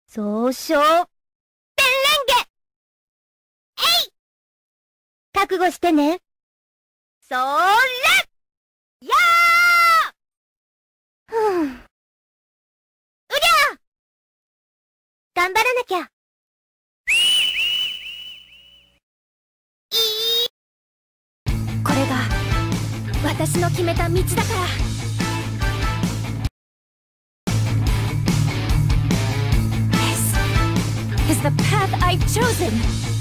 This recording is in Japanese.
総称、ペンレンゲ。覚悟してね。それやーふぅ。うりゃ頑張らなきゃ。これが、私の決めた道だから。This is the path I've chosen.